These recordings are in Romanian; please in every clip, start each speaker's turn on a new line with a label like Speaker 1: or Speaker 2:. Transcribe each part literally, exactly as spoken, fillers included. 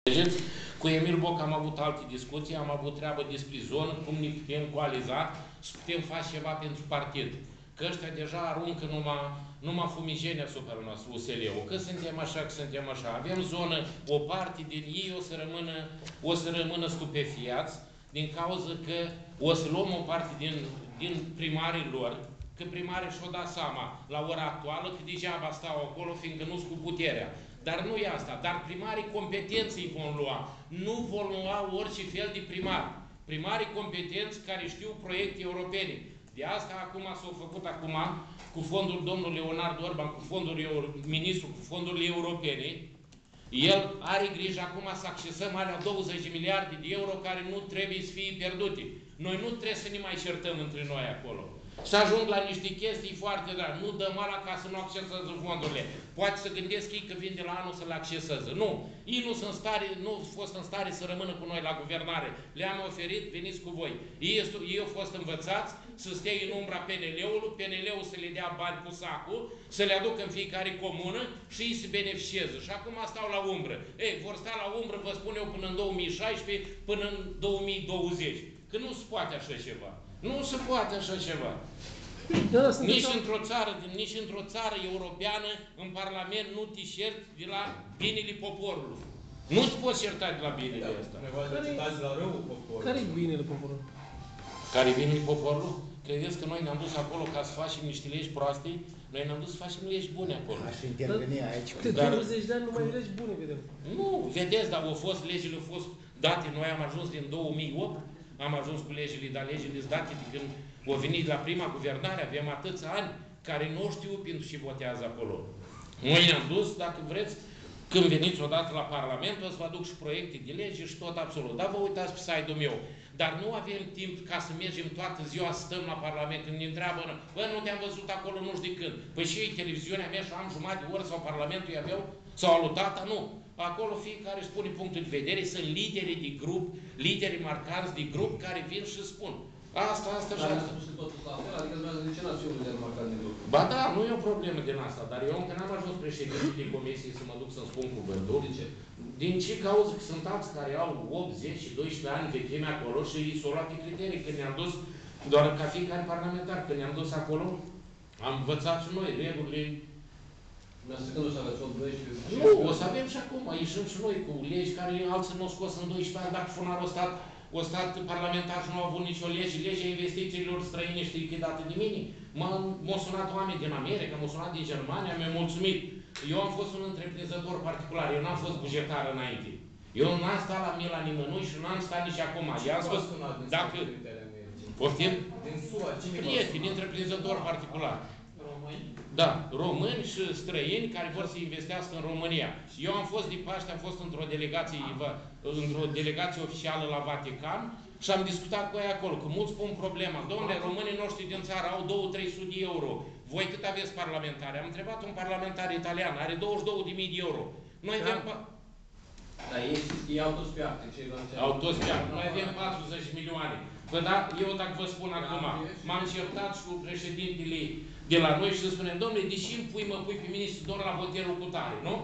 Speaker 1: Vedeți? Cu Emil Boc am avut alte discuții, am avut treabă despre zonă, cum ne putem coaliza, să putem face ceva pentru partid. Că ăștia deja aruncă numai, numai fumigeni asupra noastră, U S L-ul. Că suntem așa, că suntem așa. Avem zonă, o parte din ei o să rămână, o să rămână stupefiați, din cauza că o să luăm o parte din, din primarii lor, că primarii și-o dat seama la ora actuală că degeaba stau acolo, fiindcă nu-s cu puterea. Dar nu e asta. Dar primarii competenți îi vom lua. Nu vom lua orice fel de primar. Primarii competenți care știu proiecte europene. De asta acum s-au făcut acum cu fondul domnului Leonard Orban, cu fondul ministru, cu fondurile europene. El are grijă acum să accesăm alea douăzeci de miliarde de euro care nu trebuie să fie pierdute. Noi nu trebuie să ne mai certăm între noi acolo. Să ajung la niște chestii foarte dragi. Nu dăm ala ca să nu acceseze fondurile. Poate să gândesc ei că vin de la anul să le acceseze. Nu. Ei nu sunt stare, nu au fost în stare să rămână cu noi la guvernare. Le-am oferit, veniți cu voi. Ei, ei au fost învățați să stea în umbra P N L-ului, P N L-ul să le dea bani cu sacul, să le aducă în fiecare comună și ei să beneficieze. Și acum stau la umbră. Ei, vor sta la umbră, vă spun eu, până în două mii șaisprezece, până în două mii douăzeci. Că nu se poate așa ceva. Nu se poate așa ceva.
Speaker 2: Da,
Speaker 1: nici într-o țară, nici într-o țară europeană, în Parlament, nu te cerți de la binele poporului. Nu te poți certa de la binele
Speaker 3: da,
Speaker 1: ăsta.
Speaker 2: Care-i binele poporului?
Speaker 1: Care-i binele poporului? Credeți că noi ne-am dus acolo ca să facem niște legi proaste? Noi ne-am dus să facem legi bune acolo.
Speaker 4: Aș interveni aici.
Speaker 2: De douăzeci de ani nu mai legi bune, vedem.
Speaker 1: Nu, vedeți, dar au fost, legile au fost date. Noi am ajuns din două mii opt, am ajuns cu legile, dar legile sunt date de când au venit la prima guvernare, avem atâția ani care nu știu pentru ce votează acolo. Noi ne-am dus, dacă vreți, când veniți odată la Parlament, o să vă aduc și proiecte de lege și tot absolut. Dar vă uitați pe site-ul meu. Dar nu avem timp ca să mergem toată ziua să stăm la Parlament. Când ne întreabă, bă, nu te-am văzut acolo nu știu de când. Păi și ei, televiziunea mea și am jumătate de oră sau Parlamentul e meu sau alutata, nu. Acolo fiecare spune punctul de vedere, sunt lideri de grup, lideri marcanți de grup care vin și spun. Asta, asta și asta. Ba da, nu e o problemă din asta, dar eu încă n-am ajuns președinte de comisie să mă duc să-mi spun cuvântul.
Speaker 3: De ce?
Speaker 1: Din ce cauză? Că sunt alți care au opt, zece, doisprezece ani vechime acolo și ei s-au luat de criterii. Când ne-am dus, doar ca fiecare parlamentar, când ne-am dus acolo, am învățat și noi regulile. Nu, o să avem și acum, ieșim și noi cu legi care alții nu au scos în doisprezece ani, dacă funarul stat, o stat parlamentar și nu au avut nicio lege, legea investițiilor străine știi că e dată de mine. M-au sunat oameni din America, m-au sunat din Germania, mi-au mulțumit. Eu am fost un întreprinzător particular, eu n-am fost bugetar înainte. Eu n-am stat la mila nimănui și n-am stat nici acum. I-am spus, dacă... Poftim?
Speaker 3: Din S U A, cine
Speaker 1: prieteni, întreprinzător particular.
Speaker 3: Români?
Speaker 1: Da, români și străini care vor să investească în România. Eu am fost din Paște, am fost într-o delegație, într-o delegație oficială la Vatican și am discutat cu ei acolo, că mulți pun problema. Domnule, românii noștri din țară au două trei sute de euro. Voi cât aveți parlamentare? Am întrebat un parlamentar italian, are douăzeci și două de mii de euro. Noi avem...
Speaker 3: Dar ei, ei au toți pe acte, ceilalți...
Speaker 1: Au toți pe acte. Noi avem patruzeci de milioane. Păi da, eu dacă vă spun acum, m-am certat și cu președintele de la noi și să spunem, domnule, deși îmi pui, mă pui pe ministru doar la hotelul cu tare, nu?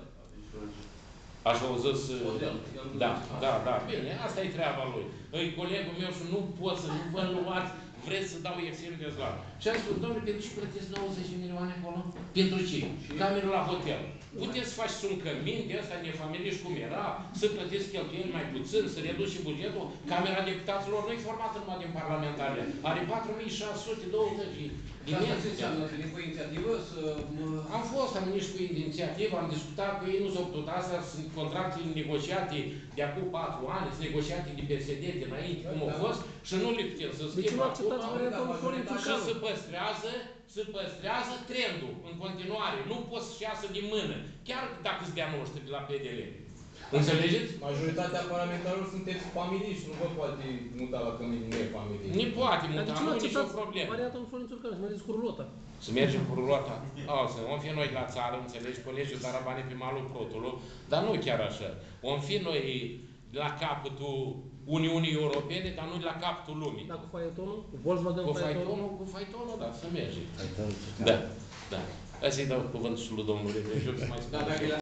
Speaker 1: Așa au zis... Da, da, da. Bine, asta e treaba lui. E colegul meu și nu pot să nu vă luați, vreți să dau exem de zlat. Și am spus, domnule, pentru ce plătiți nouăzeci de milioane acolo? Pentru ce? Cameră la hotel. Puteți să faceți un cămin de ăsta nefamiliș cum era, să plătiți cheltuieli mai puțin, să reduci și bugetul. Camera deputaților nu e formată numai din parlamentare. Are patru mii șase sute douăzeci de
Speaker 3: din cu inițiativă să...
Speaker 1: Am fost, am nici cu inițiativă, am discutat cu ei, nu s-au putut. Astea sunt contractele negociate de acum patru ani, sunt negociate de P S D dinainte, cum au fost, și nu le putem să schimbă acum. Și se păstrează, se păstrează trendul în continuare. Nu poți să iasă din mână, chiar dacă îți dea noștri de la P D L. Înțelegeți?
Speaker 3: Majoritatea parlamentarilor sunteți familii și nu vă poate muta la cămin nefamilii.
Speaker 1: Nu poate muta, nu e nicio problemă.
Speaker 2: Varianta lui Florin Țurcan, să mergeți cu rulota.
Speaker 1: Să mergem cu rulota? Alții, om fi noi la țară, înțelegi, colegiul Darabane pe malul Protului, dar nu chiar așa. Om fi noi la capătul Uniunii Europene, dar nu la capătul lumii.
Speaker 2: Dar cu faetonul? Cu Volkswagen
Speaker 1: cu faetonul? Cu faetonul, da, să mergem. Da, da. Hai să-i dau cuvântul și lui domnul Repreșiu, să mai spune.